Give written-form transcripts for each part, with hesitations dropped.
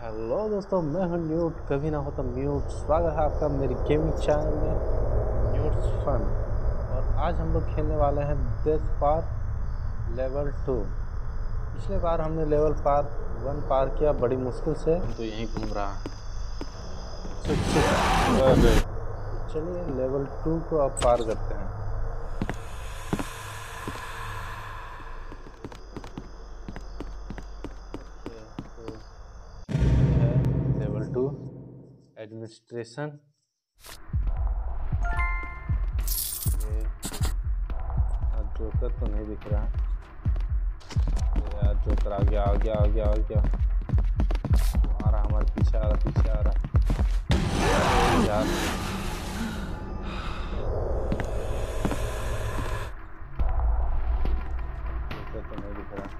Hello दोस्तों, मैं हूं न्यूट, कभी ना होता म्यूट। स्वागत है आपका मेरी गेमिंग चैनल में न्यूट्स फन। और आज हम लोग खेलने वाले हैं डेथ पार लेवल 2। पिछले बार हमने लेवल 1 पार किया बड़ी मुश्किल से। हम तो यहीं घूम रहा है। अरे तो चलिए लेवल 2 को अब पार करते हैं। ओके, तो ये है लेवल 2 एडमिनिस्ट्रेशन। जोकर तो नहीं दिख रहा। अरे यार, जोकर आ गया आ गया आ गया आ गया। आ रहा, हमारे पीछे आ रहा, पीछे आ रहा। अरे यार, जोकर तो नहीं दिख रहा।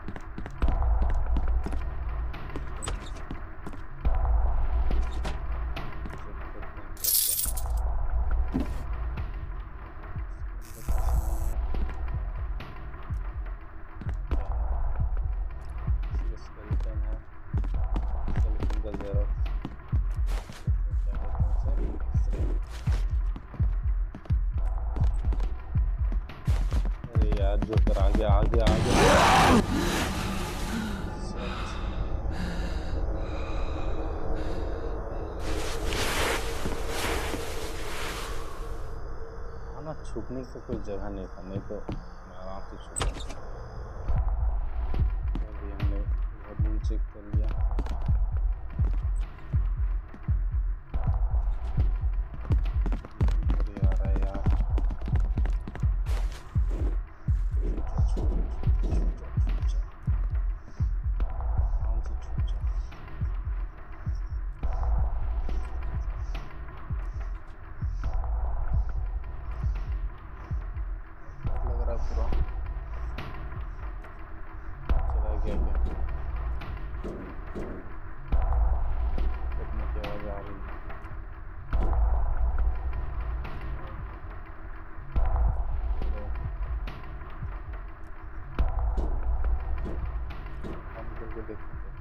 अरे यार, जोकर आ गया आ गया आ गया। ना छुपने की कोई जगह नहीं था, नहीं तो मैं आराम से छुप सकता। अभी हमने रूम चेक कर लिया। अरे आ रहा है यार, आराम से छुप जा। लग रहा है पूरा चला गया क्या? कटने की आवाज आ रही है। हम करके देखते हैं।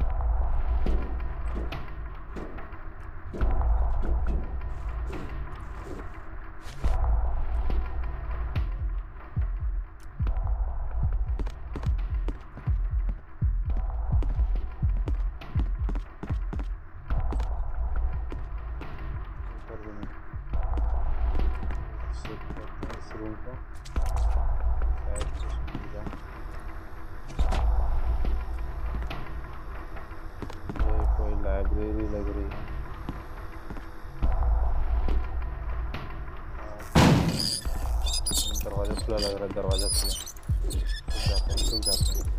चेक करते हैं इस रूम को, शायद कुछ मिल जाए। ये कोई लाइब्रेरी लग रही है। दरवाजा खुला लग रहा है, दरवाजा खुला। खुल जाते हैं, खुल जाते हैं।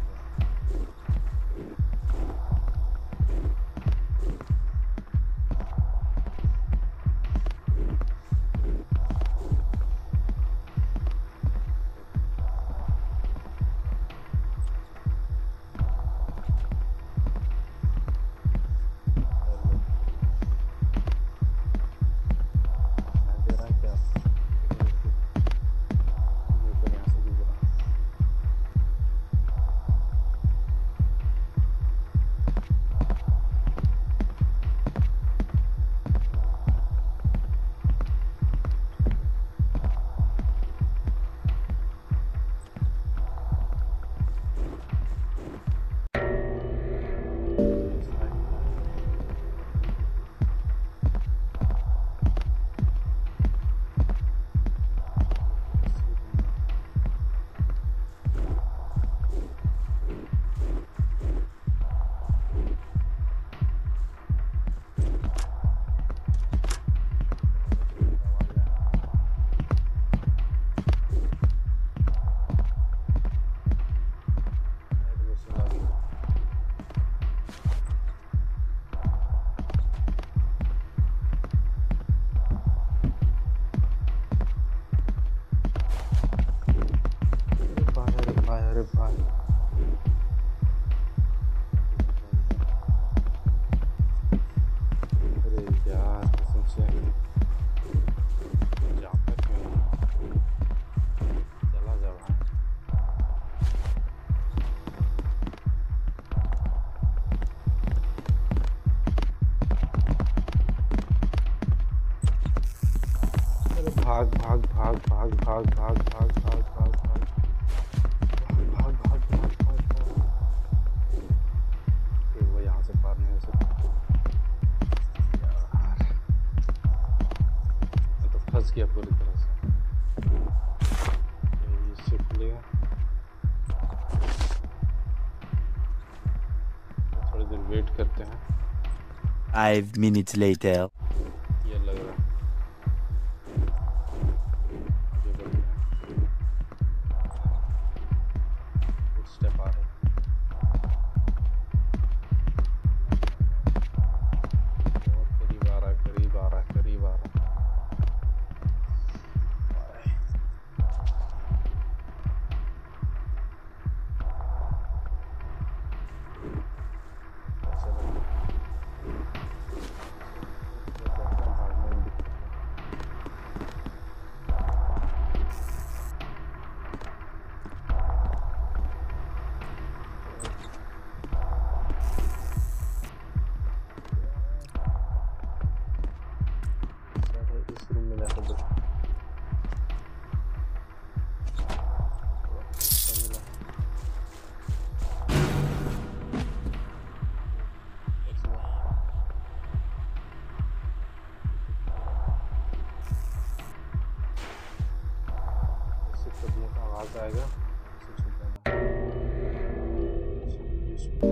भाग भाग भाग भाग भाग भाग भाग भाग भाग भाग भाग भाग भाग भाग भाग। वो यहाँ से पार नहीं हो सकता यार, मैं तो फंस गया पूरी तरह से। ये शिफ्ट लिया, थोड़ी देर वेट करते हैं। 5 minutes later. ये लग रहा है आगे बढ़ रहे हैं। फुट स्टेप आ रहे हैं। बहुत करीब आ रहा है, करीब आ रहा है, करीब आ रहा है। ऐसा लग रहा है भागने में दिक्कत है। इस रूम में जाकर देखो, कदमों का आवाज आएगा, उसे छू देना है। इसको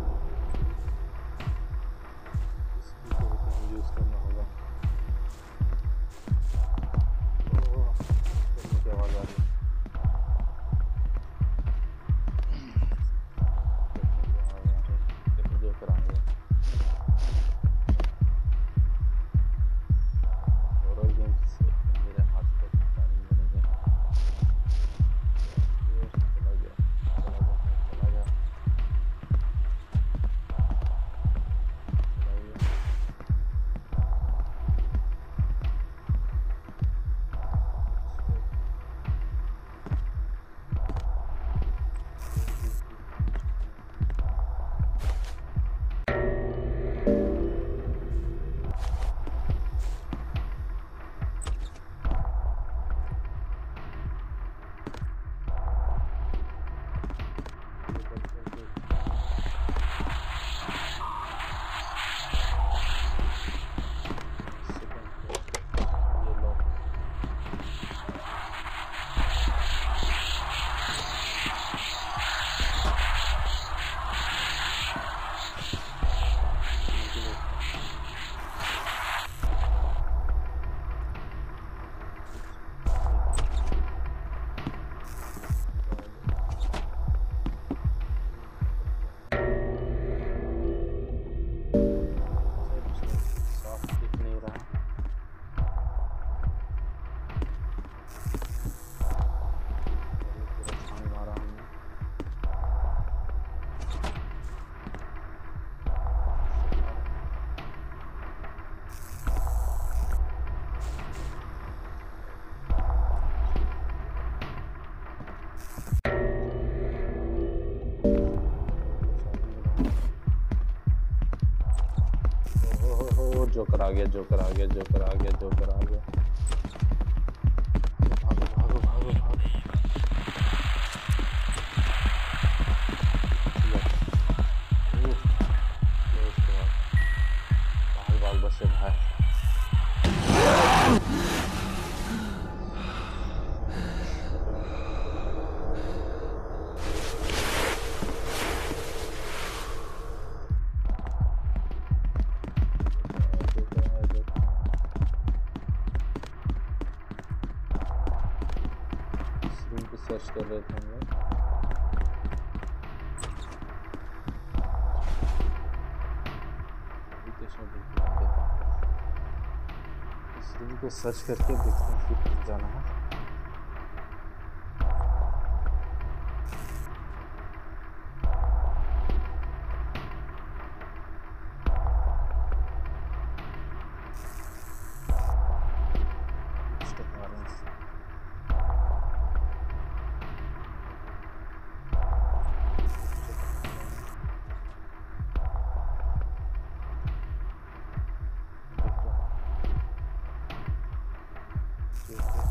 यूज करना होगा। ओह, कदमों की आवाज आ रही है। देखो जो कर आएगा। हॉरर गेम्स से मेरे हाथ तक पानी में नहीं है। चला गया, चला गया, चला गया, चला गया। साफ दिख नहीं रहा। पूरा छान मारा हमने। जोकर आ गया, जोकर आ गया, जोकर आ गया, जोकर आ गया। भागो भागो भागो भागो। भाग भाग बस से भाई। सर्च कर रहे थे हम लोग। अभी तो इसमें देखते हैं, इस रूम को सर्च करके देखते हैं फिर कहाँ जाना है। देखते हैं।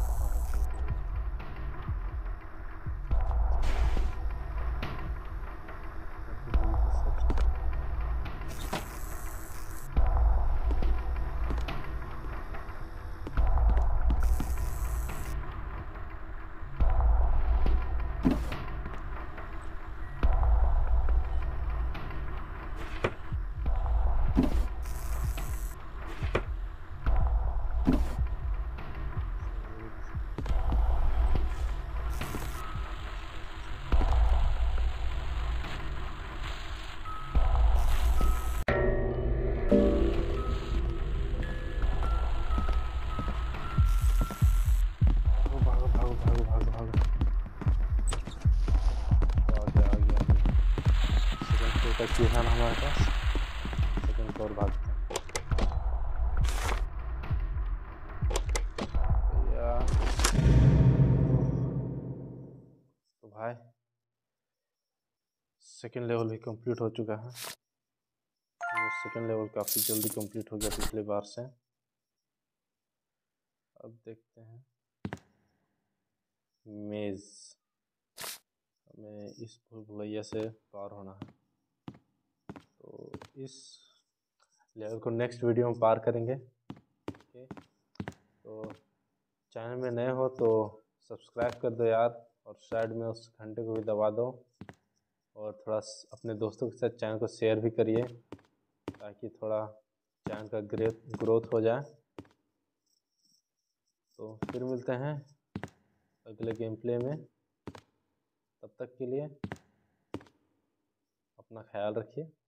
भागो भागो भागो भागो भागो। आ गया आ गया आ गया। सेकंड फ्लोर का की है ना हमारे पास। सेकंड फ्लोर भागते हैं भैया। तो भाई सेकंड लेवल भी कंप्लीट हो चुका है। वो सेकंड लेवल काफ़ी जल्दी कंप्लीट हो गया पिछली बार से। अब देखते हैं मेज़। हमें इस भूल भुलैया से पार होना है, तो इस लेवल को नेक्स्ट वीडियो में पार करेंगे। ओके, तो चैनल में नए हो तो सब्सक्राइब कर दो यार, और साइड में उस घंटे को भी दबा दो, और थोड़ा अपने दोस्तों के साथ चैनल को शेयर भी करिए ताकि थोड़ा चैनल का ग्रोथ हो जाए। तो फिर मिलते हैं अगले गेम प्ले में। तब तक के लिए अपना ख्याल रखिए।